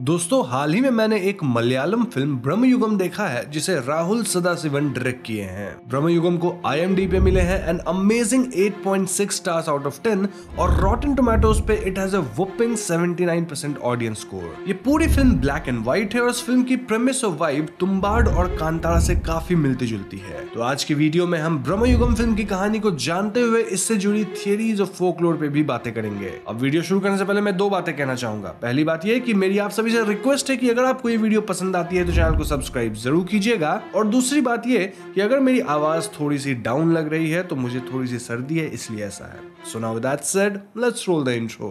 दोस्तों हाल ही में मैंने एक मलयालम फिल्म ब्रह्मयुगम देखा है जिसे राहुल सदाशिवन डायरेक्ट किए हैं। ब्रह्मयुगम को IMDb पे मिले हैं an amazing 8.6 stars out of 10 और रॉटन टोमेटोज पे it has a whopping 79% audience score. ये पूरी फिल्म ब्लैक एंड व्हाइट है और इस फिल्म की प्रेमिस और वाइब तुम्बाड़ और कांतारा से काफी मिलती जुलती है। तो आज की वीडियो में हम ब्रह्मयुगम फिल्म की कहानी को जानते हुए इससे जुड़ी थियरीज और फोकलोर पे भी बातें करेंगे। अब वीडियो शुरू करने से पहले मैं दो बातें कहना चाहूंगा। पहली बात यह कि मेरी आप सभी से रिक्वेस्ट है कि अगर आपको ये वीडियो पसंद आती है तो चैनल को सब्सक्राइब जरूर कीजिएगा। और दूसरी बात ये कि अगर मेरी आवाज थोड़ी सी डाउन लग रही है तो मुझे थोड़ी सी सर्दी है, इसलिए ऐसा है। So now with that said, let's roll the intro.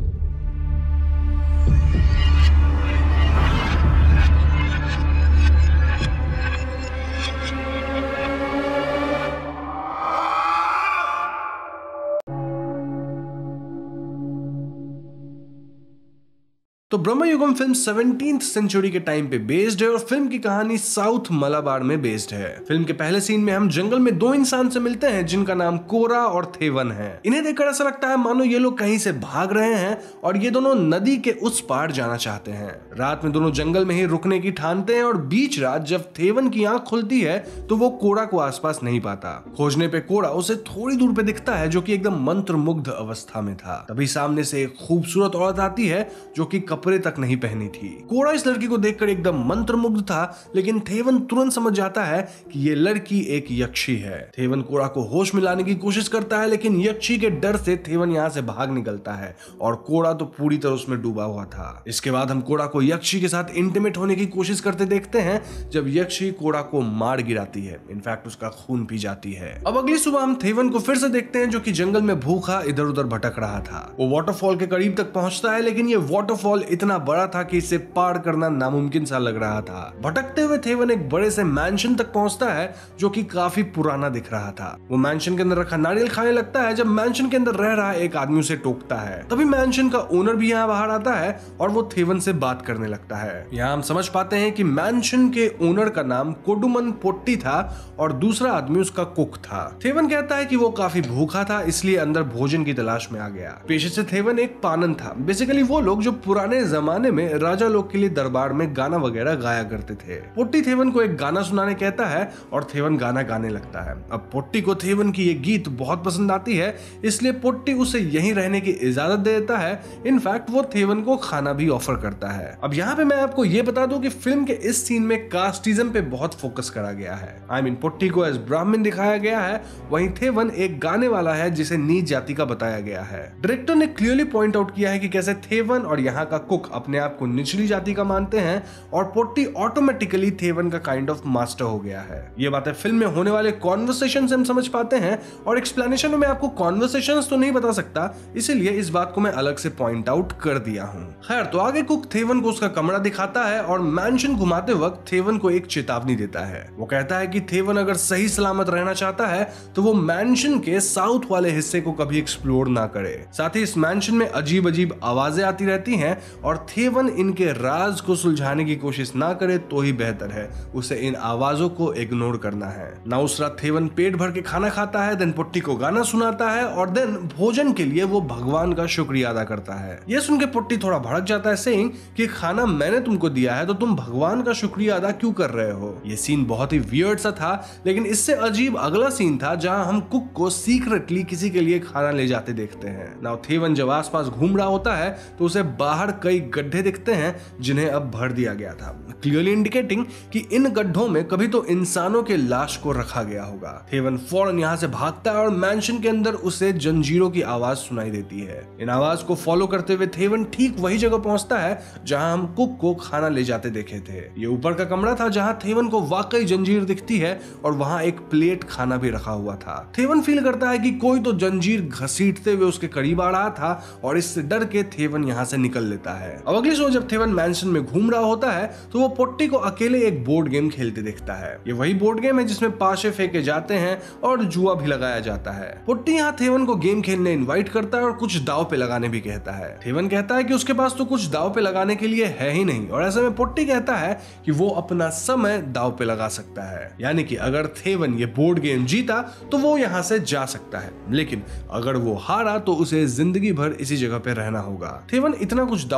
तो ब्रह्मयुगम फिल्म 17th सेंचुरी के टाइम पे बेस्ड है और फिल्म की कहानी साउथ मलाबार में बेस्ड है। फिल्म के पहले सीन में हम जंगल में दो इंसान से मिलते हैं जिनका नाम कोरा और थेवन है। इन्हें देखकर ऐसा लगता है मानो ये लोग कहीं से भाग रहे हैं और ये दोनों नदी के उस पार जाना चाहते हैं। रात में दोनों जंगल में ही रुकने की ठानते हैं और बीच रात जब थेवन की आंख खुलती है तो वो कोरा को आसपास नहीं पाता। खोजने पे कोरा उसे थोड़ी दूर पे दिखता है जो कि एकदम मंत्रमुग्ध अवस्था में था। तभी सामने से एक खूबसूरत औरत आती है जो कि कपड़े तक नहीं पहनी थी। कोरा इस लड़की को देखकर एकदम मंत्रमुग्ध था, लेकिन थेवन तुरंत समझ जाता है कि ये लड़की एक यक्षी है। थेवन कोरा को होश में लाने की कोशिश करता है, लेकिन यक्षी के डर से थेवन यहाँ से भाग निकलता है और कोरा तो पूरी तरह उसमें डूबा हुआ था। इसके बाद हम कोरा को यक्षी के साथ इंटीमेट होने की कोशिश करते देखते हैं जब यक्षी कोरा को मार गिराती है, इनफैक्ट उसका खून पी जाती है। अब अगली सुबह हम थेवन को फिर से देखते हैं जो कि जंगल में भूखा इधर उधर भटक रहा था। वो वाटरफॉल के करीब तक पहुंचता है, लेकिन ये वाटरफॉल इतना बड़ा था कि इसे पार करना नामुमकिन सा लग रहा था। भटकते हुए थेवन एक बड़े से मैंशन तक पहुंचता है जो कि काफी पुराना दिख रहा था। वो मैंशन के अंदर रखा नारियल खाने लगता है जब मैंशन के अंदर रह रहा एक आदमी उसे टोकता है। तभी मैंशन का ओनर भी यहाँ बाहर आता है और वो थेवन से बात करने लगता है। यहाँ हम समझ पाते हैं कि मैंशन के ओनर का नाम कोडुमन पोट्टी था और दूसरा आदमी उसका कुक था। थेवन कहता है कि वो काफी भूखा था, इसलिए अंदर भोजन की तलाश में आ गया। पेशे से थेवन एक पानन था, बेसिकली वो लोग जो पुराने जमाने में राजा लोग के लिए दरबार में गाना वगैरह गाया करते थे। पोट्टी थेवन को एक गाना सुनाने कहता है और थेवन गाना गाने लगता है। अब पोट्टी को थेवन की ये गीत बहुत पसंद आती है, इसलिए पोट्टी उसे यहीं रहने की इजाजत दे देता है। इनफैक्ट वो थेवन को खाना भी ऑफर करता है। अब यहाँ पे मैं आपको ये बता दूं कि फिल्म के इस सीन में कास्टिज्म पे बहुत फोकस करा गया है। आई मीन पोट्टी को एज ब्राह्मण दिखाया गया है, वहीं थेवन एक गाने वाला है जिसे नीच जाति का बताया गया है। डायरेक्टर ने क्लियरली पॉइंट आउट किया है कि कैसे थेवन और यहाँ का कुक अपने आप को निचली जाति का मानते हैं और पोट्टी ऑटोमेटिकली थेवन का काइंड ऑफ मास्टर हो गया है। ये बातें फिल्म में होने वाले कॉन्वर्सेशन से हम समझ पाते हैं और एक्सप्लेनेशन में मैं आपको कॉन्वर्सेशंस तो नहीं बता सकता, इसीलिए इस बात को मैं अलग से पॉइंट आउट कर दिया हूं। खैर, तो आगे कुक थेवन को उसका कमरा दिखाता है और मैंशन घुमाते वक्त थेवन को एक चेतावनी देता है। वो कहता है कि थेवन अगर सही सलामत रहना चाहता है तो वो मैंशन के साउथ वाले हिस्से को कभी एक्सप्लोर ना करे। साथ ही इस मैंशन में अजीब अजीब आवाजें आती रहती हैं और थेवन इनके राज को सुलझाने की कोशिश ना करे तो ही बेहतर है। उसे इन आवाजों को इग्नोर करना है। ना उस रात थेवन पेट भर के खाना खाता है, देन पोट्टी को गाना सुनाता है और देन भोजन के लिए वो भगवान का शुक्रिया अदा करता है। ये सुन के पोट्टी थोड़ा भड़क जाता है, सेइंग कि खाना मैंने तुमको दिया है तो तुम भगवान का शुक्रिया अदा क्यों कर रहे हो। ये सीन बहुत ही वियर्ड सा था, लेकिन इससे अजीब अगला सीन था जहां हम कुक को सीक्रेटली किसी के लिए खाना ले जाते देखते हैं। नाउ थेवन जब आसपास घूम रहा होता है तो उसे बाहर कई गड्ढे दिखते हैं जिन्हें अब भर दिया गया था, क्लियरली इंडिकेटिंग कि इन गड्ढों में कभी तो इंसानों के लाश को रखा गया होगा। थेवन फौरन यहाँ से भागता है और मैंशन के अंदर उसे जंजीरों की आवाज सुनाई देती है। इन आवाज को फॉलो करते हुए थेवन ठीक वही जगह पहुंचता है जहां हम कुक को खाना ले जाते देखे थे। ये ऊपर का कमरा था जहां थेवन को वाकई जंजीर दिखती है और वहां एक प्लेट खाना भी रखा हुआ था। थेवन फील करता है कि कोई तो जंजीर घसीटते हुए उसके करीब आ रहा था और इससे डर के थेवन यहाँ से निकल लेता है। अब अगली सुबह जब थेवन मैंशन में घूम रहा होता है तो वो पोट्टी को अकेले एक बोर्ड गेम खेलते देखता है। ये वही बोर्ड गेम है जिसमें पाशे फेंके जाते हैं और जुआ भी लगाया जाता है। पोट्टी यहाँ थेवन को गेम खेलने इनवाइट करता है और कुछ दाव पे लगाने भी कहता है। थेवन कहता है कि उसके पास तो कुछ दाव पे लगाने के लिए है ही नहीं और ऐसे में पोट्टी कहता है कि वो अपना समय दाव पे लगा सकता है, यानी कि अगर थेवन ये बोर्ड गेम जीता तो वो यहाँ से जा सकता है, लेकिन अगर वो हारा तो उसे जिंदगी भर इसी जगह पे रहना होगा। थेवन इतना कुछ दाव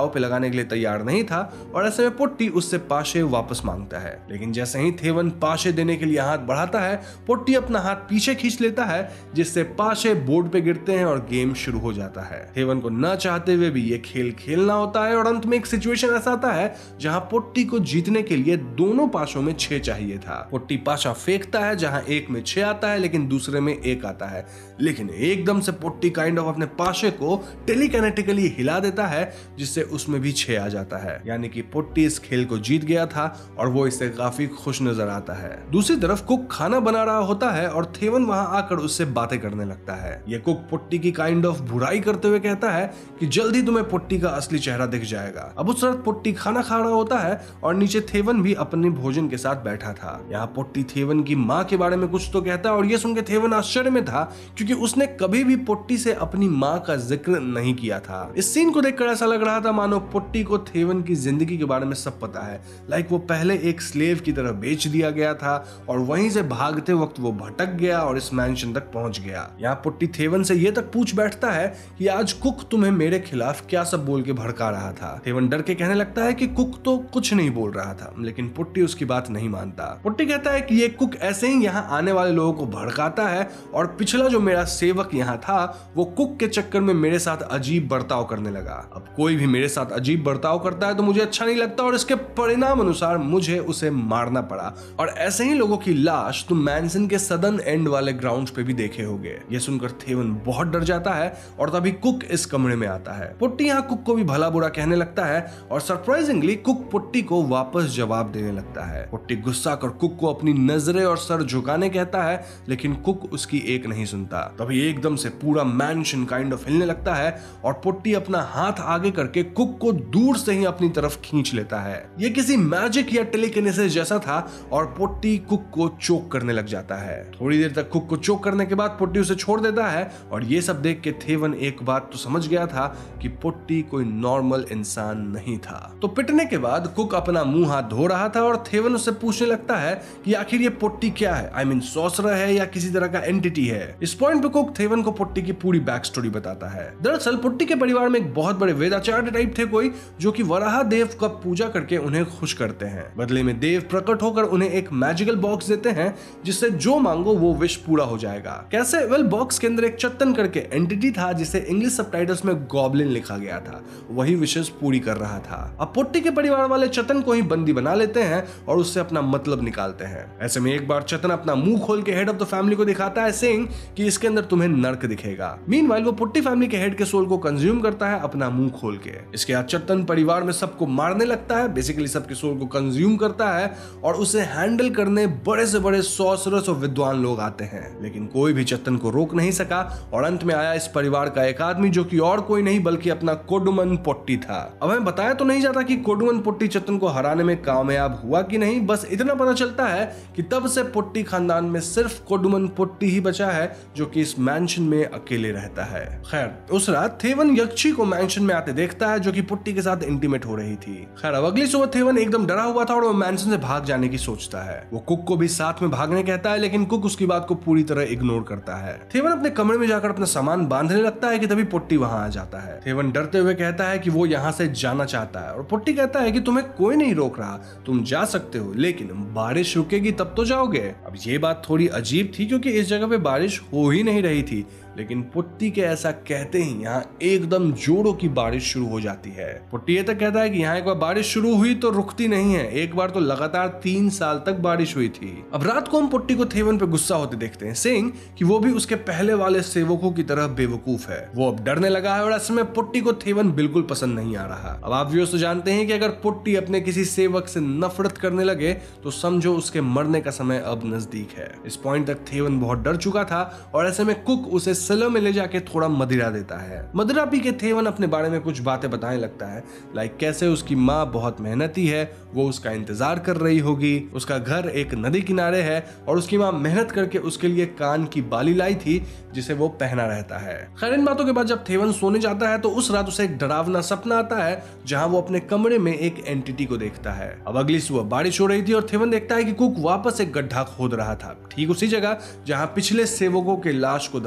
दाव पे लगाने के लिए तैयार नहीं था और ऐसे में पोट्टी उससे पाशे वापस मांगता है। लेकिन जैसे ही थेवन पाशे देने के लिए हाथ बढ़ाता है, पोट्टी अपना हाथ पीछे खींच लेता है, जिससे पाशे बोर्ड पे गिरते हैं और गेम शुरू हो जाता है। थेवन को न चाहते हुए भी ये खेल खेलना होता है और अंत में एक सिचुएशन ऐसा आता है जहां पोट्टी को जीतने के लिए दोनों पाशों में 6 चाहिए था। पोट्टी पाशा फेंकता है, जहां एक में 6 आता है लेकिन दूसरे में 1 आता है। लेकिन एकदम से पोट्टी काइंड ऑफ अपने पाशे को टेलीकाइनेटिकली हिला देता है, जिससे उसमें भी 6 आ जाता है। यानी कि पोट्टी इस खेल को जीत गया था और वो इससे काफी खुश नजर आता है। दूसरी तरफ कुक खाना बना रहा होता है और थेवन वहां आकर उससे बातें करने लगता है। ये कुक पोट्टी की काइंड ऑफ बुराई करते हुए कहता है कि जल्दी तुम्हें पोट्टी का असली चेहरा दिख जाएगा। अब उस वक्त पोट्टी खाना खा रहा होता है और नीचे थेवन भी अपने भोजन के साथ बैठा था। यहाँ पोट्टी थेवन की माँ के बारे में कुछ तो कहता है और ये सुनकर थेवन आश्चर्य में था, क्योंकि उसने कभी भी पोट्टी से अपनी माँ का जिक्र नहीं किया था। इस सीन को देखकर ऐसा लग रहा था मानो पोट्टी को थेवन की जिंदगी के बारे में सब पता है। लाइक वो पहले एक स्लेव की तरह बेच दिया गया था और वहीं से भागते वक्त वो भटक गया और इस मैंशन तक पहुंच गया। यहाँ पोट्टी थेवन से ये तक पूछ बैठता है कि आज कुक तुम्हें मेरे खिलाफ क्या सब बोल के भड़का रहा था। थेवन डर के कहने लगता है कि कुक तो कुछ नहीं बोल रहा था, लेकिन पोट्टी उसकी बात नहीं मानता। पोट्टी कहता है कि ये कुक ऐसे ही यहाँ आने वाले लोगों को भड़काता है और पिछला जो मेरा सेवक यहाँ था वो कुक के चक्कर में मेरे साथ अजीब बर्ताव करने लगा। अब कोई भी मेरे साथ अजीब बर्ताव करता है तो मुझे अच्छा नहीं लगता और इसके परिणाम अनुसार मुझे उसे मारना पड़ा। और ऐसे ही लोगों की लाश तुम मैंसन के सदर्न एंड वाले ग्राउंड्स पे भी देखे होंगे। ये सुनकर थेवन बहुत डर जाता है और तभी कुक इस कमरे में आता है। पोट्टी यहाँ कुक को भी भला बुरा कहने लगता है और सरप्राइजिंगली कुक पोट्टी को वापस जवाब देने लगता है। पोट्टी गुस्सा कर कुक को अपनी नजरें और सर झुकाने कहता है, लेकिन कुक उसकी एक नहीं सुनता। तभी एकदम से पूरा मैंशन काइंड ऑफ हिलने लगता है और पोट्टी अपना हाथ आगे करके कुक को दूर से ही अपनी तरफ खींच लेता है। ये किसी मैजिक या टेलीकिनेसिस जैसा था और पोट्टी कुक को चोक करने लग जाता है। थोड़ी देर तक कुक को चोक करने के बाद पोट्टी उसे छोड़ देता है और ये सब देख के थेवन एक बात तो समझ गया था कि पोट्टी कोई नॉर्मल इंसान नहीं था। तो पिटने के बाद कुक अपना मुंह हाथ धो रहा था और थेवन उससे पूछने लगता है कि आखिर ये पोट्टी क्या है, आई मीन सॉर्सरर है या किसी तरह का एंटिटी है। इस पॉइंट पे कुक थेवन को पोट्टी की पूरी बैक स्टोरी बताता है। दरअसल पोट्टी के परिवार में एक बहुत बड़े वेदाचार्य टाइप थे कोई, जो कि वराह देव का पूजा करके उन्हें खुश करते हैं। बदले में देव प्रकट होकर उन्हें एक मैजिकल बॉक्स देते हैं जिससे जो मांगो वो विश पूरा हो जाएगा। कैसे? वेल, बॉक्स के अंदर एक चत्तन करके एंटिटी था जिसे इंग्लिश सबटाइटल्स में गॉब्लिन लिखा गया था। वही विशेष पूरी कर रहा था। अब पोट्टी के परिवार वाले चतन को ही बंदी बना लेते हैं और उससे अपना मतलब निकालते हैं। ऐसे में एक बार चतन अपना मुंह खोल के हेड ऑफ द फैमिली को दिखाता है, सेइंग कि इसके अंदर तुम्हें नर्क दिखेगा। मीनवाइल वो पोट्टी फैमिली के हेड के सोल को कंज्यूम करता है अपना मुंह खोल के। इसके बाद चतन परिवार में सबको मारने लगता है, बेसिकली सबके सोल को कंज्यूम करता है और उसे हैंडल करने बड़े से बड़े सॉर्सरर्स और विद्वान लोग आते हैं, लेकिन कोई भी चतन को रोक नहीं सका और अंत में आया इस परिवार का एक आदमी जो कि और कोई नहीं बल्कि अपना कोडुमन पोट्टी था। अब हमें बताया तो नहीं जाता कि कोडुमन पोट्टी चतन को हराने में कामयाब हुआ कि नहीं, बस इतना पता चलता है कि तब से पोट्टी खानदान में सिर्फ कोडुमन पोट्टी ही बचा है जो कि इस मैंशन में अकेले रहता है। खैर, उस रात थेवन यक्षी को मैंशन में आते देखता है जो कि पोट्टी के साथ इंटीमेट हो रही थी। खैर, अब अगली सुबह थेवन एकदम डरा हुआ था और वो मैंशन से भाग जाने की सोचता है। वो कुक को भी साथ में भागने कहता है, लेकिन कुक उसकी बात को पूरी तरह इग्नोर करता है। थेवन अपने कमरे में जाकर अपना सामान बांधने लगता है कि तभी पोट्टी वहां आ जाता है। थेवन डरते हुए कहता है कि वो यहाँ से जाना चाहता है और पोट्टी कहता है कि तुम्हें कोई नहीं रोक रहा, तुम जा सकते हो, लेकिन बारिश रुकेगी तब तो जाओगे। अब ये बात थोड़ी अजीब थी क्योंकि इस जगह पे बारिश हो ही नहीं रही थी, लेकिन पोट्टी के ऐसा कहते ही यहाँ एकदम जोरों की बारिश शुरू हो जाती है। पोट्टी ये तक कहता है कि यहाँ एक बार बारिश शुरू हुई तो रुकती नहीं है, एक बार तो लगातार 3 साल तक बारिश हुई थी। अब रात को हम पोट्टी को थेवन पे गुस्सा होते देखते हैं, सेइंग कि वो भी उसके पहले वाले सेवकों की तरह बेवकूफ है। वो अब डरने लगा है और ऐसे में पोट्टी को थेवन बिल्कुल पसंद नहीं आ रहा। अब आप व्यूअर्स तो जानते हैं कि अगर पोट्टी अपने किसी सेवक से नफरत करने लगे तो समझो उसके मरने का समय अब नजदीक है। इस पॉइंट तक थेवन बहुत डर चुका था और ऐसे में कुक उसे सेलर में ले जाके थोड़ा मदिरा देता है। मदिरा पी के थेवन अपने बारे में कुछ बातें बताने लगता है, लाइक कैसे उसकी माँ बहुत मेहनती है, वो उसका इंतजार कर रही होगी, उसका घर एक नदी किनारे है और उसकी माँ मेहनत करके उसके लिए कान की बाली लाई थी जिसे वो पहना रहता है। खैर, इन बातों के बाद जब थेवन सोने जाता है तो उस रात उसे एक डरावना सपना आता है जहां वो अपने कमरे में एक एंटिटी को देखता है। अब अगली सुबह बारिश हो रही थी और थेवन देखता है कि कुक वापस एक गड्ढा खोद रहा था, ठीक उसी जगह जहां पिछले सेवकों के लाश को दफनाया गया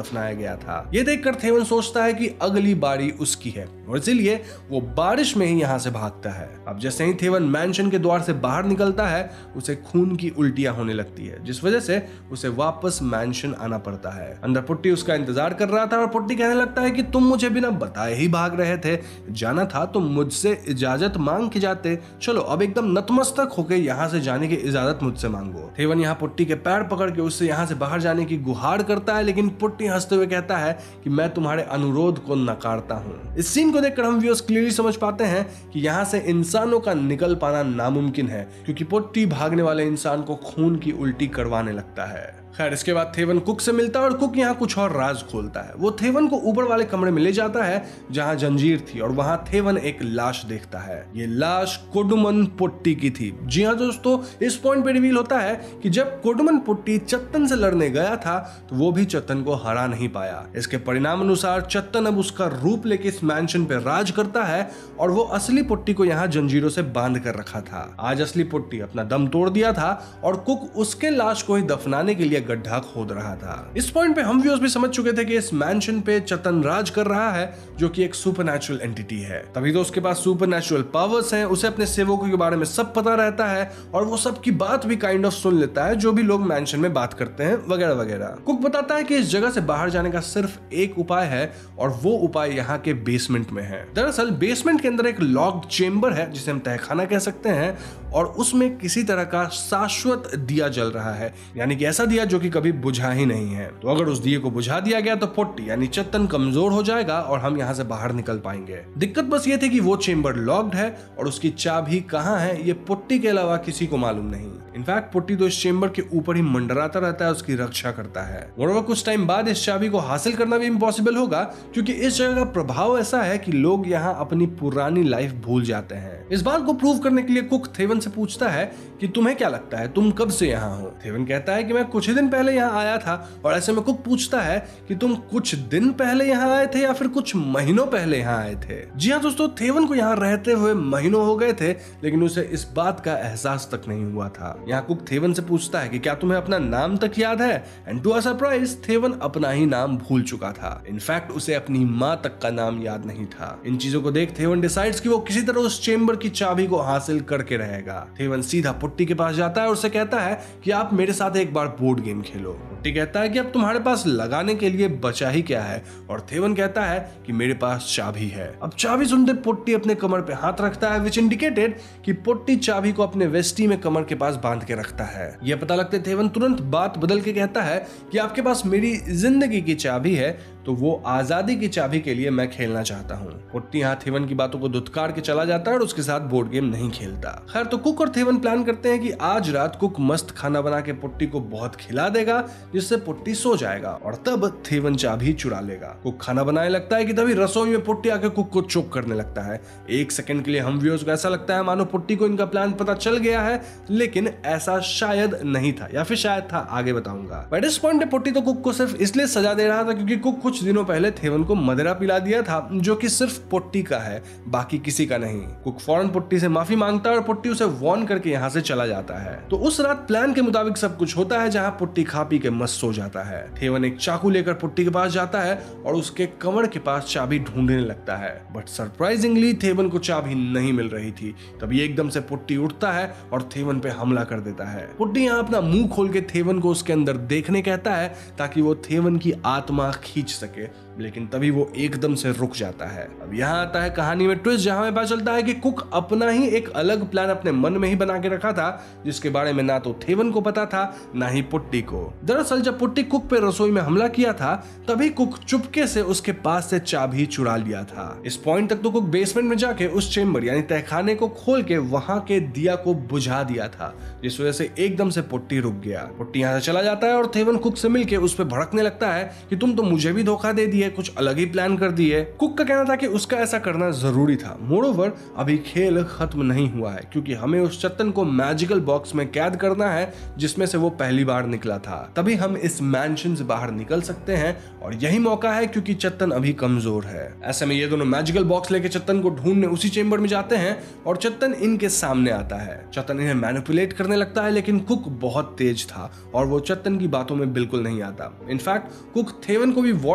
गया था। ये देखकर थेवन सोचता है कि अगली बारी उसकी है और इसीलिए वो बारिश में ही यहाँ से भागता है। अब जैसे ही थेवन मैंशन के द्वार से बाहर निकलता है उसे खून की उल्टियां होने लगती है, जिस वजह से उसे वापस मैंशन आना पड़ता है। अंदर पुट्टी उसका इंतजार कर रहा था और पुट्टी कहने लगता है कि तुम मुझे बिना बताए ही भाग रहे थे, जाना था तो मुझसे इजाजत मांग के जाते, चलो अब एकदम नतमस्तक होकर यहाँ से जाने की इजाजत मुझसे मांगो। थेवन यहाँ पुट्टी के पैर पकड़ के उससे यहाँ से बाहर जाने की गुहार करता है, लेकिन पुट्टी हंसते हुए कहता है कि मैं तुम्हारे अनुरोध को नकारता हूँ। इस सीन को देखकर हम व्यूअर्स क्लियरली समझ पाते हैं कि यहाँ से इंसानों का निकल पाना नामुमकिन है, क्योंकि पुट्टी भागने वाले इंसान को खून की उल्टी करवाने लगता है। खैर इसके बाद थेवन कुक से मिलता है और कुक यहाँ कुछ और राज खोलता है। वो थेवन को ऊपर वाले कमरे में ले जाता है जहाँ जंजीर थी और वहाँ थेवन एक लाश देखता है। ये लाश कोडुमन पुट्टी की थी। जी हाँ दोस्तों, इस पॉइंट पे रिवील होता है कि जब कोडुमन पुट्टी चत्तन से लड़ने गया था तो वो भी चत्तन को हरा नहीं पाया। इसके परिणाम अनुसार चत्तन अब उसका रूप लेके इस मैंशन पे राज करता है और वो असली पुट्टी को यहाँ जंजीरों से बांध कर रखा था। आज असली पुट्टी अपना दम तोड़ दिया था और कुक उसके लाश को ही दफनाने के लिए गड्ढा खोद रहा था। इस पॉइंट पे हम व्यूअर्स भी समझ चुके थे कि इस मैंशन पे चतन राज कर रहा है, जो कि एक सुपरनैचुरल एंटिटी है। तभी तो उसके पास सुपरनैचुरल पावर्स हैं, उसे अपने सेवकों के बारे में सब पता रहता है और वो सबकी बात भी काइंड ऑफ सुन लेता है, जो भी लोग मैंशन में बात करते हैं वगैरह वगैरह। कुक बताता है कि इस जगह से बाहर जाने का सिर्फ एक उपाय है और वो उपाय यहाँ के बेसमेंट में है। दरअसल बेसमेंट के अंदर एक लॉक्ड चेंबर है जिसे हम तहखाना कह सकते हैं और उसमें किसी तरह का शाश्वत दिया जल रहा है, यानी कि ऐसा दिया जो कि कभी बुझा ही नहीं है। तो अगर उस दिए को बुझा दिया गया तो पुट्टी यानी चत्तन कमजोर हो जाएगा और हम यहाँ से बाहर निकल पाएंगे। दिक्कत बस ये थी कि वो चेंबर लॉक्ड है और उसकी चाबी कहाँ है ये पुट्टी के अलावा किसी को मालूम नहीं। इनफैक्ट पुट्टी तो इस चेंबर के ऊपर ही मंडराता रहता है, उसकी रक्षा करता है। मोreover कुछ टाइम बाद इस चाबी को हासिल करना भी इम्पॉसिबल होगा, क्योंकि इस जगह का प्रभाव ऐसा है कि लोग यहाँ अपनी पुरानी लाइफ भूल जाते हैं। इस बात को प्रूव करने के लिए कुक थेवन से पूछता है कि तुम्हें क्या लगता है, तुम कब से यहाँ हो? थेवन कहता है कि मैं कुछ ही दिन पहले यहाँ आया था। और ऐसे में कुक पूछता है कि तुम कुछ दिन पहले यहाँ आए थे या फिर कुछ महीनों पहले यहाँ आए थे? जी हाँ दोस्तों, थेवन को यहाँ रहते हुए महीनों हो गए थे, लेकिन उसे इस बात का एहसास तक नहीं हुआ था। यहाँ कुक थेवन से पूछता है कि क्या तुम्हें अपना नाम तक याद है? And to a surprise Thevan अपना ही नाम भूल चुका था। इनफैक्ट उसे अपनी माँ तक का नाम याद नहीं था। इन चीजों को देख थेवन डिसाइड्स कि वो किसी तरह उस चेंबर की चाबी को हासिल करके रहेगा। थेवन सीधा पुट्टी के पास जाता है और उसे कहता है कि आप मेरे साथ एक बार बोर्ड गेम खेलो। पुट्टी कहता है कि अब तुम्हारे पास लगाने के लिए बचा ही क्या है, और थेवन कहता है कि मेरे पास चाबी है। अब चाबी सुनते पुट्टी अपने कमर पे हाथ रखता है, विच इंडिकेटेड कि पुट्टी चाबी को अपने वेस्टी में कमर के पास बांध के रखता है। यह पता लगते थेवन तुरंत बात बदल के कहता है कि आपके पास मेरी जिंदगी की चाबी है, तो वो आजादी की चाबी के लिए मैं खेलना चाहता हूँ। पुट्टी यहाँ थेवन की बातों को धुतकार के चला जाता है और उसके साथ बोर्ड गेम नहीं खेलता। खैर तो कुक और थेवन प्लान करते हैं कि आज रात कुक मस्त खाना बना के पुट्टी को बहुत खिला देगा, जिससे पुट्टी सो जाएगा और तब थेवन चाबी चुरा लेगा। कुक खाना बनाने लगता है कि तभी रसोई में पुट्टी आके कुक को चोक करने लगता है। एक सेकंड के लिए हम व्यूअर्स को ऐसा लगता है मानो पुट्टी को इनका प्लान पता चल गया है, लेकिन ऐसा शायद नहीं था, या फिर शायद था, आगे बताऊंगा। बट इस पॉइंट पे पुट्टी तो कुक को सिर्फ इसलिए सजा दे रहा था क्योंकि कुक कुछ दिनों पहले थेवन को मदिरा पिला दिया था, जो कि सिर्फ पुट्टी का है, बाकी किसी का नहीं। कुक फौरन पुट्टी से माफी मांगता है और पुट्टी उसे वार्न करके यहाँ से चला जाता है। तो उस रात प्लान के मुताबिक सब कुछ होता है, जहाँ पुट्टी खा पी के मस्त सो जाता है। थेवन एक चाकू लेकर पुट्टी के पास जाता है और उसके कमर के पास चाबी ढूंढने लगता है, बट सरप्राइजिंगली थेवन को चाबी नहीं मिल रही थी। तभी एकदम से पुट्टी उठता है और थेवन पे हमला कर देता है। पुट्टी यहाँ अपना मुंह खोल के थेवन को उसके अंदर देखने कहता है ताकि वो थेवन की आत्मा खींच सके, लेकिन तभी वो एकदम से रुक जाता है। अब यहाँ आता है कहानी में ट्विस्ट, जहां हमें पता चलता है कि कुक अपना ही एक अलग प्लान अपने मन में ही बना के रखा था, जिसके बारे में ना तो थेवन को पता था ना ही पुट्टी को। दरअसल जब पुट्टी कुक पे रसोई में हमला किया था, तभी कुक चुपके से उसके पास से चाबी चुरा लिया था। इस पॉइंट तक तो कुक बेसमेंट में जाके उस चेंबर यानी तहखाने को खोल के वहां के दिया को बुझा दिया था, जिस वजह से एकदम से पुट्टी रुक गया। पुट्टी यहाँ से चला जाता है और थेवन कुक से मिलके उस पर भड़कने लगता है कि तुम तो मुझे भी धोखा दे दिए, कुछ अलग ही प्लान कर दिए। कुक का कहना था कि उसका ऐसा करना जरूरी था। मोरोवर अभी खेल खत्म नहीं हुआ है, क्योंकि हमें उस चत्तन को मैजिकल बॉक्स में कैद करना है जिसमें से वो पहली बार निकला था। तभी हम इस मैंशन से बाहर निकल सकते हैं और यही मौका है क्योंकि चत्तन अभी कमजोर है। ऐसे में ये दोनों मैजिकल बॉक्स लेके चत्तन को ढूंढने उसी चेंबर में जाते हैं और चत्तन इनके सामने आता है। चत्तन इन्हें मैनिपुलेट करने लगता है, लेकिन कुक बहुत तेज था और वो चत्तन की बातों में बिल्कुल नहीं आता। इनफैक्ट कुक थेवन को भी वार्न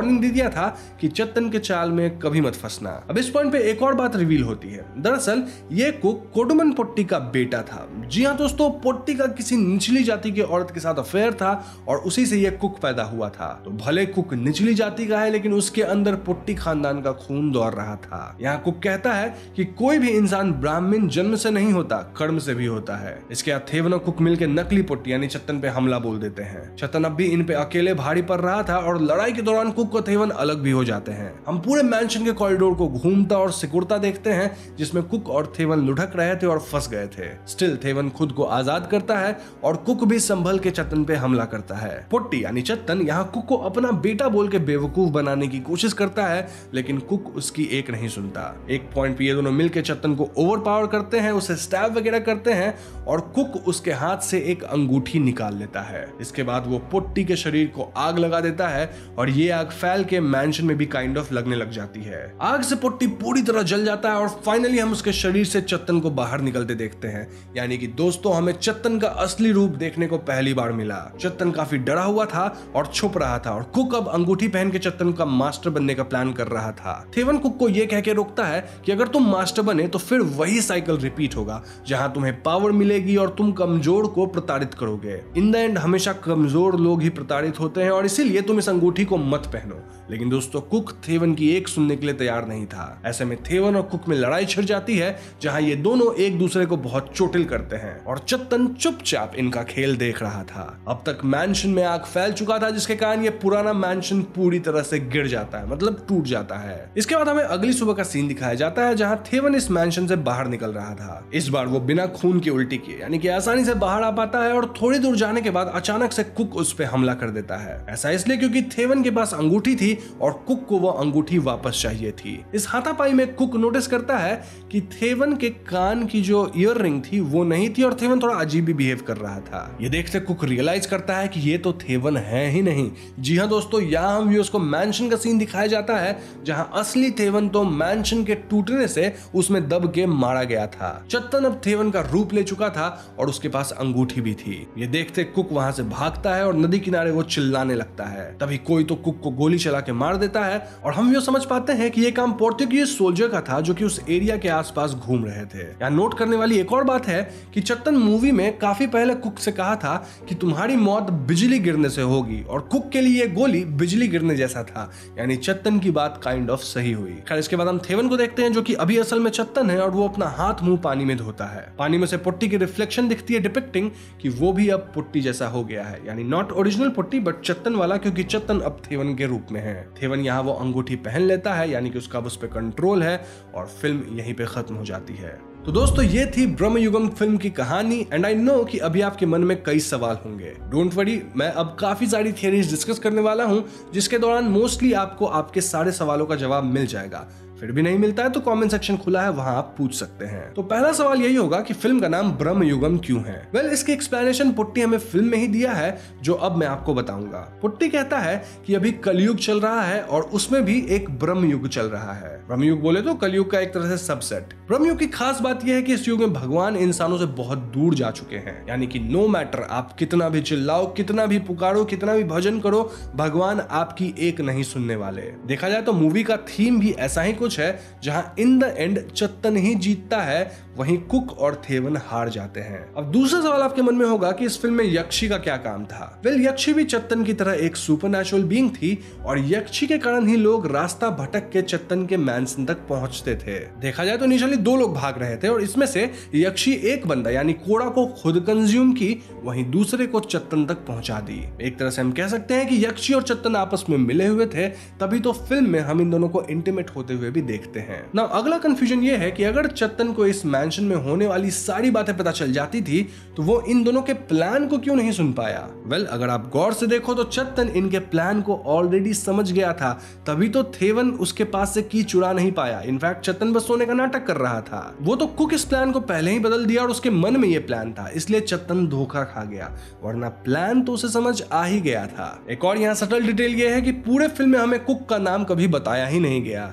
वार्निंग दे दिया था कि चत्तन के चाल में कभी मत फंसना। अब इस पॉइंट पे एक और बात रिवील होती है। दरअसल ये कुक कोडुमन पोट्टी का बेटा था। जी हाँ दोस्तों, पोट्टी का किसी निचली जाति की औरत के साथ अफेयर था और उसी से ये कुक पैदा हुआ था। तो भले कुक निचली जाति का है, लेकिन उसके अंदर पोट्टी खानदान का खून दौड़ रहा था। यहाँ कुक कहता है कि कोई भी इंसान ब्राह्मण जन्म से नहीं होता, कर्म से भी होता है। इसके बाद थेवन और कुक मिलकर नकली पोट्टी यानी चत्तन पे हमला बोल देते हैं। चत्तन अब भी इन पे अकेले भारी पड़ रहा था और लड़ाई के दौरान कुक और थेवन अलग भी हो जाते हैं। हम पूरे मैंशन के कॉरिडोर को घूमता और सिकुड़ता देखते हैं, जिसमें कुक और थेवन लुढ़क रहे थे और फंस गए थे। स्टिल थेवन खुद को आजाद करता है और कुक भी संभल के चत्तन पे हमला करता है। पोट्टी यानी चत्तन यहाँ कुक को अपना बेटा बोल के बेवकूफ बनाने की कोशिश करता है, लेकिन कुक उसकी एक नहीं सुनता। एक पॉइंट पे ये दोनों मिलकर चत्तन को ओवरपावर करते हैं, उसे स्टैब वगैरह करते हैं और कुक उसके हाथ से एक अंगूठी निकाल लेता है। इसके बाद वो पोट्टी के शरीर को आग लगा देता है और ये आग फैल के मैंशन में भी काइंड ऑफ लगने लग जाती है। आग से पोट्टी पूरी तरह जल जाता है और फाइनली हम उसके शरीर से चत्तन को बाहर निकलते देखते हैं। यानी कि दोस्तों, हमें चत्तन का असली रूप देखने को पहली बार मिला। चत्तन काफी डरा हुआ था और छुप रहा था और कुक अब अंगूठी पहन के चत्तन का मास्टर बनने का प्लान कर रहा था। थेवन कुक को यह कह के रोकता है कि अगर तुम मास्टर बने तो फिर वही साइकिल रिपीट होगा, जहां तुम्हें पावर मिलेगी और तुम कमजोर को प्रताड़ित करोगे। इन द एंड हमेशा कमजोर लोग ही प्रताड़ित होते हैं और इसीलिए तुम इस अंगूठी को मत पहनो। लेकिन दोस्तों, कुक थेवन की एक सुनने के लिए तैयार नहीं था। ऐसे में थेवन और कुक में लड़ाई छिड़ जाती है, जहां ये दोनों एक दूसरे को बहुत चोटिल करते हैं और चत्तन चुपचाप इनका खेल देख रहा था। अब तक मैंशन में आग फैल चुका था, जिसके कारण ये पुराना मैंशन पूरी तरह से गिर जाता है, मतलब टूट जाता है। इसके बाद हमें अगली सुबह का सीन दिखाया जाता है, जहां थेवन इस मैंशन से बाहर निकल रहा था। इस बार वो बिना खून की उल्टी किए यानी कि आसानी से बाहर आ पाता है और थोड़ी दूर जाने के बाद अचानक से कुक उस पे हमला कर देता है। ऐसा इसलिए क्योंकि थेवन के पास अंगूठी थी और कुक को वो अंगूठी वापस चाहिए थी। इस हाथापाई में कुक नोटिस करता है कि थेवन के कान की जो ईयर रिंग थी वो नहीं थी और थेवन थोड़ा अजीब भी बिहेव कर रहा था। ये देखते कुक रियलाइज करता है कि ये तो थेवन है ही नहीं। जी हाँ दोस्तों, यहाँ हम व्यूअर्स को मैंशन का सीन दिखाया जाता है, जहां असली थेवन तो मैंशन के टूटने से उसमें दब के मारा गया था। चत्तन अब थेवन का रूप ले चुका था और उसके पास अंगूठी भी थी। ये देखते कुक वहां से भागता है और नदी किनारे वो चिल्लाने लगता है। तभी कोई तो कुक को गोली चला के मार देता है और हम ये समझ पाते हैं कि ये काम पोर्तुगीज सोल्जर का था, जो कि उस एरिया के आसपास घूम रहे थे। यहाँ नोट करने वाली एक और बात है कि चत्तन मूवी में काफी पहले कुक से कहा था कि तुम्हारी मौत बिजली गिरने से होगी, और कुक के लिए गोली बिजली गिरने जैसा था। यानी चत्तन की बात काइंड ऑफ सही हुई। खैर, इसके बाद हम थेवन को देखते हैं, जो कि अभी असल में चत्तन है और वो अपना हाथ मुंह पानी में धोता है। पानी में से पुट्टी की रिफ्लेक्शन दिखती है, डिपिक्टिंग कि वो भी अब पुट्टी जैसा हो गया है। यानी not original Potti but Chathan वाला, क्योंकि चत्तन अब थेवन के रूप में है। थेवन यहाँ वो अंगूठी पहन लेता है, यानी कि उसका उस पर कंट्रोल है और फिल्म यहीं पे खत्म हो जाती है। तो दोस्तों, ये थी ब्रह्मयुगम फिल्म की कहानी एंड आई नो कि अभी आपके मन में कई सवाल होंगे। डोंट वरी, मैं अब काफी सारी थियरीज डिस्कस करने वाला हूं, जिसके दौरान मोस्टली आपको आपके सारे सवालों का जवाब मिल जाएगा। फिर भी नहीं मिलता है तो कमेंट सेक्शन खुला है, वहां आप पूछ सकते हैं। तो पहला सवाल यही होगा कि फिल्म का नाम ब्रह्मयुगम क्यों है? वेल, इसकी एक्सप्लेनेशन पुट्टी हमें फिल्म में ही दिया है, जो अब मैं आपको बताऊंगा। पुट्टी कहता है कि अभी कलयुग चल रहा है और उसमें भी एक ब्रह्मयुग चल रहा है। ब्रह्मयुग बोले तो कलयुग का एक तरह से सबसेट। ब्रह्मयुग की खास बात यह है कि इस युग में भगवान इंसानों से बहुत दूर जा चुके हैं। यानी कि नो मैटर आप कितना भी चिल्लाओ, कितना भी पुकारो, कितना भी भजन करो, भगवान आपकी एक नहीं सुनने वाले। देखा जाए तो मूवी का थीम भी ऐसा ही कुछ है, जहां इन द एंड चत्तन ही जीतता है, वहीं कुक और थेवन हार जाते हैं। अब दूसरा सवाल आपके मन में होगा कि इस फिल्म में यक्षी का क्या काम था? वेल, यक्षी भी चत्तन की तरह एक सुपरनैचुरल बीइंग थी और यक्षी के कारण ही लोग रास्ता भटक के चत्तन के मैंशन तक पहुंचते थे। देखा जाए तो इनिशियली 2 लोग भाग रहे थे और इसमें से यक्षी एक बंदा यानी कोड़ा को खुद कंज्यूम की, वहीं दूसरे को चत्तन तक पहुंचा दी। एक तरह से हम कह सकते हैं कि यक्षी और चत्तन आपस में मिले हुए थे, तभी तो फिल्म में हम इन दोनों को इंटीमेट होते हुए भी देखते हैं। ना अगला कंफ्यूजन ये है कि अगर चत्तन को इस मैंशन में होने वाली सारी बातें पता चल जाती थी तो वो इन दोनों के प्लान को क्यों नहीं सुन पाया? वेल, अगर आप गौर से देखो तो चत्तन इनके प्लान को ऑलरेडी समझ गया था, तभी तो थेवन उसके पास से की चुरा नहीं पाया। इनफैक्ट चत्तन बस सोने का नाटक कर रहा था। वो तो कुक इस प्लान को पहले ही बदल दिया और उसके मन में ये प्लान था, इसलिए चत्तन धोखा खा गया, वरना प्लान तो उसे समझ आ ही गया था। एक और यहाँ सटल डिटेल ये है कि पूरे फिल्म में हमें कुक का नाम कभी बताया ही नहीं गया। This point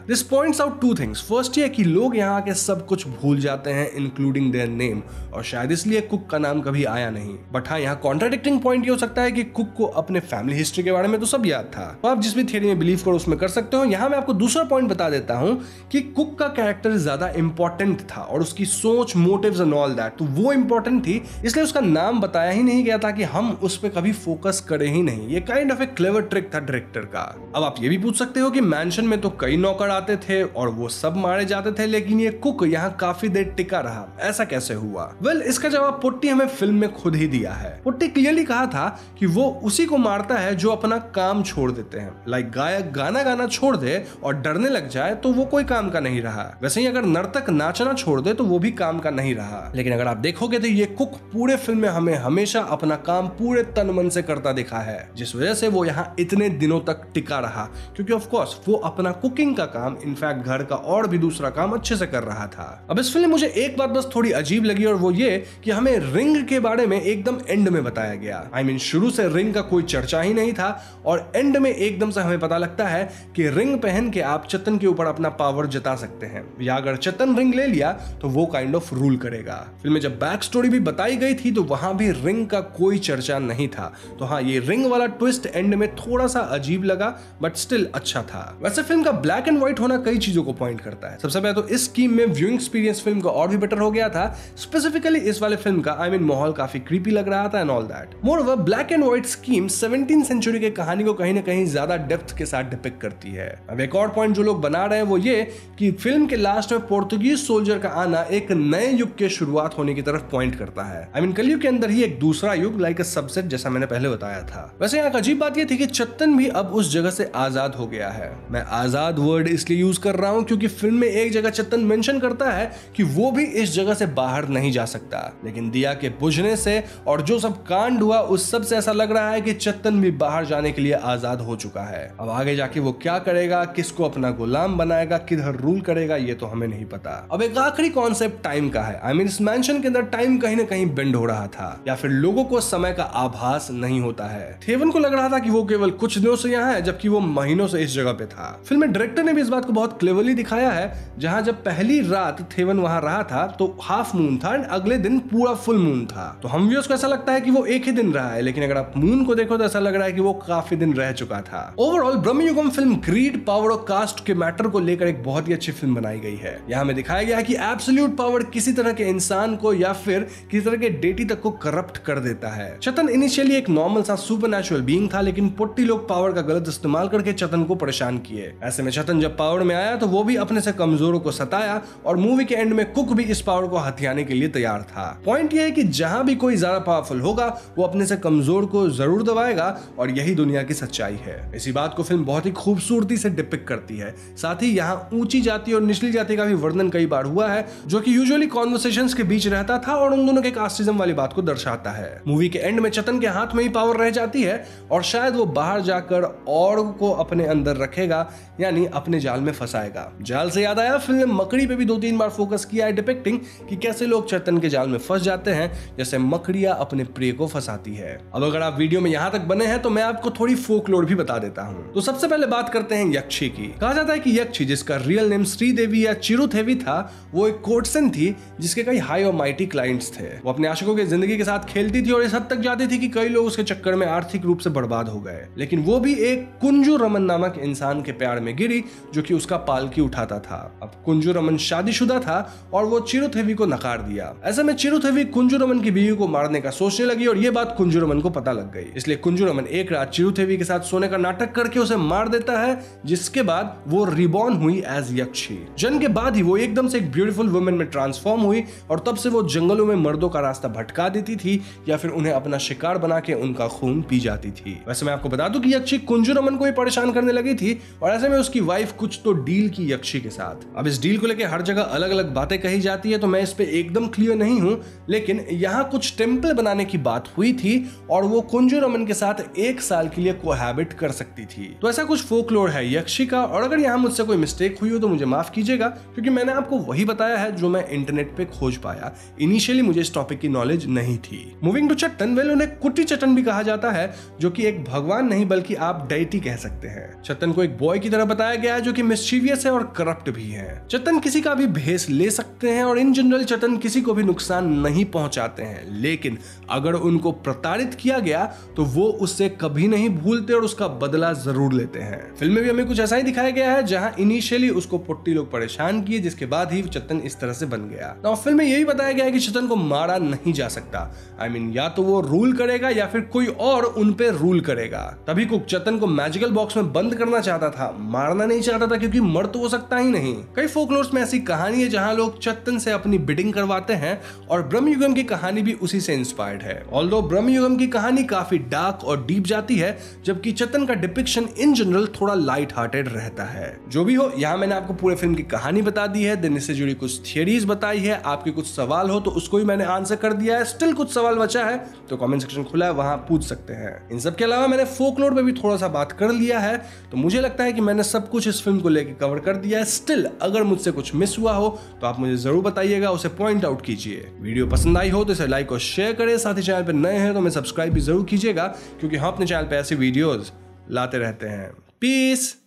points out two things. First ये कि लोग यहाँ आके सब कुछ भूल जाते हैं इंक्लूडिंग देयर नेम, और शायद इसलिए कुक का नाम कभी आया नहीं। बट हाँ, यहाँ कॉन्ट्राडिक्टिंग पॉइंट ये हो सकता है कि कुक को अपने फैमिली हिस्ट्री के बारे में तो सब याद था, तो आप जिस भी थियरी में बिलीव करो उसमें कर सकते हो। यहाँ मैं आपको दूसरा पॉइंट बता देता हूँ कि कुक का कैरेक्टर ज्यादा इंपॉर्टेंट था और उसकी सोच, मोटिव्स एंड ऑल दैट, तो वो इंपॉर्टेंट थी, इसलिए उसका नाम बताया ही नहीं गया था कि हम उस पर कभी फोकस करें ही नहीं। ये kind of a clever trick था डायरेक्टर का। अब आप ये भी पूछ सकते हो कि मैंशन में तो कई नौकर आते थे और वो सब मारे जाते थे, लेकिन ये कुक यहाँ काफी देर टिका रहा, ऐसा कैसे हुआ? वेल, इसका जवाब पुट्टी हमें फिल्म में खुद ही दिया है। पुट्टी क्लियरली कहा था कि वो उसी को मारता है जो अपना काम छोड़ देते हैं। लाइक गायक गाना गाना छोड़ दे और डरने लग जाए तो वो कोई काम का नहीं रहा। वैसे ही अगर नर्तक नाचना छोड़ दे तो वो भी काम का नहीं रहा। लेकिन अगर आप देखोगे तो ये कुक पूरे फिल्म में हमें हमेशा अपना काम पूरे तन मन से करता दिखा है, जिस वजह से वो यहाँ इतने दिनों तक टिका रहा, क्योंकि ऑफ कोर्स वो अपना कुकिंग का काम, इनफैक्ट घर का और भी दूसरा काम अच्छे से कर रहा था। अब इस फिल्म में मुझे एक बात बस थोड़ी अजीब लगी, और वो ये कि हमें रिंग के बारे में एकदम एंड में बताया गया। आई मीन शुरू से रिंग का कोई चर्चा ही नहीं था और एंड में एकदम से हमें पता लगता है कि रिंग पहन के आप चेतन के ऊपर अपना पावर जता सकते हैं, या अगर चेतन रिंग ले लिया तो वो काइंड ऑफ रूल करेगा। फिल्म में जब बैक स्टोरी भी बताई गई थी तो वहां भी रिंग का कोई चर्चा नहीं था। तो हाँ, ये रिंग वाला ट्विस्ट एंड में थोड़ा सा अजीब लगा, बट स्टिल अच्छा था। वैसे फिल्म का ब्लैक एंड व्हाइट होना कई चीजों को पॉइंट करता है। सबसे पहले तो इस स्कीम में व्यूइंग एक्सपीरियंस फिल्म का और भी बेटर हो गया था। स्पेसिफिकली इस वाले फिल्म का माहौल काफी क्रीपी लग रहा था and all that. Moreover, black and white scheme 17th century के कहानी को कहीं ना कहीं ज्यादा डेप्थ के साथ डिपिक्ट करती है। अब एक और पॉइंट जो लोग बना रहे हैं वो ये कि फिल्म के लास्ट में पोर्तुगीज सोल्जर का आना एक नए युग के शुरुआत होने की तरफ पॉइंट करता है। कलयुग के अंदर ही एक दूसरा युग, लाइक अ सबसेट, जैसा मैंने पहले बताया था। वैसे यहाँ अजीब बात ये थी कि चेतन भी अब उस जगह से आजाद हो गया है। मैं आजाद वर्ड इसलिए यूज कर रहा हूँ क्योंकि फिल्म में एक जगह चेतन मेंशन करता है कि वो भी इस जगह से बाहर नहीं जा सकता, लेकिन दिया के बुझने से और जो सब कांड हुआ उस सब से ऐसा लग रहा है कि चेतन भी बाहर जाने के लिए आजाद हो चुका है। अब आगे जाके वो क्या करेगा, किसको अपना गुलाम बनाएगा, किधर रूल करेगा, ये तो हमें नहीं पता। अब एक आखिरी कॉन्सेप्ट टाइम का है। इस मैंशन के अंदर टाइम कहीं ना कहीं बेंड हो रहा था, या फिर लोगों को समय का आभास नहीं होता है। थेवन को लग रहा था कि वो केवल कुछ दिनों से यहाँ है, जबकि वो महीनों से इस जगह पे था। फिल्म में डायरेक्टर ने भी इस बात को बहुत क्लेवरली दिखाया है, जहां जब पहली रात थेवन वहां रहा था तो हाफ मून था एंड अगले दिन पूरा फुल मून था। तो हम व्यूअर्स को ऐसा लगता है कि वो एक ही दिन रहा है, लेकिन अगर आप मून को देखो तो ऐसा लग रहा है कि वो काफी दिन रह चुका था। Overall Bramayugam film greed, power और कास्ट के मैटर को लेकर एक बहुत ही अच्छी फिल्म बनाई गई है। यहाँ हमें दिखाया गया है कि एब्सोल्यूट पावर किसी तरह के इंसान को या फिर किसी तरह के डेटी तक को करप्ट कर देता है। चेतन इनिशियली एक नॉर्मल सा सुपरनैचुरल बीइंग था, लेकिन पुट्टी लोग पावर का गलत इस्तेमाल करके चेतन को परेशान किए। ऐसे में चेतन जब पावर में आया तो वो भी अपने से कमजोरों को सताया, और मूवी के एंड में कुक भी इस पावर को हथियाने के लिए तैयार था। पॉइंट ये है कि जहां भी कोई ज्यादा पावरफुल होगा वो अपने से कमजोर को जरूर दबाएगा, और यही दुनिया की सच्चाई है। इसी बात को फिल्म बहुत ही खूबसूरती से डिपिक्ट करती है। साथ ही यहाँ ऊंची जाति और निचली जाति का भी वर्णन कई बार हुआ है, जो कि यूजुअली कॉन्वर्सेशंस के बीच रहता था और उन दोनों के कास्टिज्म वाली बात को दर्शाता है। मूवी के एंड में चेतन के हाथ में ही पावर रह जाती है, और शायद वो बाहर जाकर और को अपने अंदर रखेगा, यानी अपने जाल में फंसाएगा। जाल से याद आया, फिल्म में मकड़ी पे भी 2-3 बार फोकस किया है, डिपिक्टिंग कि कैसे लोग चेतन के जाल में फंस जाते हैं, जैसे मकड़ियां अपने प्रे को फंसाती है। अब अगर आप वीडियो में यहां तक बने हैं तो मैं आपको थोड़ी फोकलोर भी बता देता हूं। तो सबसे पहले बात करते हैं यक्षी की। कहा जाता है कि यक्षी, जिसका रियल नेम श्रीदेवी या चिरुथेवी था, वो एक कोर्टसन थी जिसके कई हाई और माइटी क्लाइंट्स थे। वो अपने आशिकों की जिंदगी के साथ खेलती थी और इस हद तक जाती थी कि कई लोग उसके चक्कर में आर्थिक रूप से बर्बाद हो गए। लेकिन वो भी एक कुंजू रमन नामक इंसान के प्यार में गिरी, जो कि उसका पालकी उठाता था। अब कुंजू रमन शादीशुदा था और वो चिरुथेवी को नकार दिया। ऐसे में चिरुथेवी कुंजू रमन की बीवी को मारने का सोचने लगी, और ये बात कुंजू रमन को पता लग गई। इसलिए कुंजू रमन एक रात चिरुथेवी के साथ सोने का नाटक करके उसे मार देता है, जिसके बाद वो रिबॉर्न हुई एज यक्षी। जन्म के बाद ही वो एकदम से एक ब्यूटीफुल वुमेन में ट्रांसफॉर्म हुई, और तब से वो जंगलों में मर्दों का रास्ता भटका देती थी या फिर उन्हें अपना शिकार बना के उनका खून पी जाती थी। वैसे मैं आपको बता दूं कि यक्षी कुंजू रमन को ही परेशान करने लगी थी, और ऐसे में उसकी वाइफ कुछ तो डील की यक्षी के साथ। अब इस डील को लेकर हर जगह अलग अलग बातें कही जाती है, तो मैं इस पे एकदम क्लियर नहीं हूं, लेकिन यहाँ कुछ टेम्पल बनाने की बात हुई थी और वो कुंजू रमन के साथ 1 साल के लिए कोहैबिट कर सकती थी। तो ऐसा कुछ फोकलोर है यक्षी का, और अगर यहाँ मुझसे कोई मिस्टेक हुई हो तो मुझे माफ कीजिएगा, क्योंकि मैंने आपको वही बताया है जो मैं इंटरनेट पे खोज पाया। इनिशियली मुझे इस टॉपिक की नॉलेज नहीं थी। मूविंग टू चेतन, वेल उन्हें कुटी चेतन भी कहा जाता है, जो कि एक भगवान नहीं बल्कि आप डेटी कह सकते हैं। चेतन को एक बॉय की तरह बताया गया है जो कि मिस्चीवियस मिस्चीवियस है और करप्ट भी है। चेतन किसी का भी भेष ले सकते हैं और इन जनरल चेतन किसी को भी नुकसान नहीं पहुंचाते हैं, लेकिन अगर उनको प्रताड़ित किया गया तो वो उससे कभी नहीं भूलते और उसका बदला जरूर लेते हैं। फिल्म में भी हमें कुछ ऐसा ही दिखाया गया है, जहां इनिशियली उसको पुट्टी लोग परेशान किए, जिसके बाद ही चेतन इस तरह से बन गया। नाउ फिल्म में यही बताया गया है कि चेतन को मारा नहीं जा सकता। I mean, या तो वो रूल करेगा या फिर कोई और उन पे रूल करेगा। तभी कुक चेतन को मैजिकल बॉक्स में बंद करना चाहता था, मारना नहीं चाहता था, क्योंकि मर तो हो सकता ही नहीं। कई फोकलोर्स में ऐसी कहानी है जहां लोग चेतन से अपनी बिडिंग करवाते हैं और ब्रह्मयुगम की कहानी भी उसी से इंस्पायर्ड है। ऑल्दो ब्रह्मयुगम की कहानी काफी डार्क और डीप जाती है, जबकि चेतन का डिपिक्शन इन जनरल थोड़ा लाइट हार्टेड रहता है। जो भी हो, यहाँ मैंने आपको पूरे फिल्म की कहानी बता दी है, देन इससे जुड़ी कुछ थियरीज बताई है। आपके कुछ सवाल हो तो उसको भी मैंने आंसर कर दिया है। स्टिल कुछ सवाल बचा है तो कमेंट सेक्शन खुला है, वहां पूछ सकते हैं। इन सब के अलावा मैंने फोकलोर पे भी थोड़ा सा बात कर लिया है, तो मुझे लगता है कि मैंने सब कुछ इस फिल्म को लेकर कवर कर दिया है। स्टिल अगर मुझसे कुछ मिस हुआ हो तो आप मुझे जरूर बताइएगा, उसे पॉइंट आउट कीजिए। वीडियो पसंद आई हो तो इसे लाइक और शेयर करें, साथ ही चैनल पर नए हैं तो हमें सब्सक्राइब भी जरूर कीजिएगा, क्योंकि हम अपने चैनल पर ऐसी वीडियोज लाते रहते हैं। पीस।